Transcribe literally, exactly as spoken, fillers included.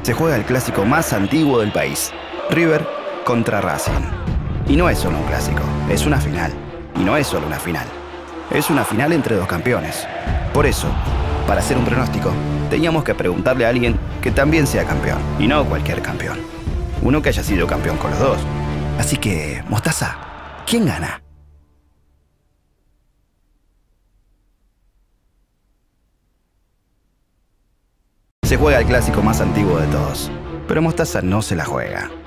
Se juega el clásico más antiguo del país, River contra Racing. Y no es solo un clásico, es una final. Y no es solo una final, es una final entre dos campeones. Por eso, para hacer un pronóstico, teníamos que preguntarle a alguien que también sea campeón, y no cualquier campeón. Uno que haya sido campeón con los dos. Así que, Mostaza, ¿quién gana? Se juega el clásico más antiguo de todos, pero Mostaza no se la juega.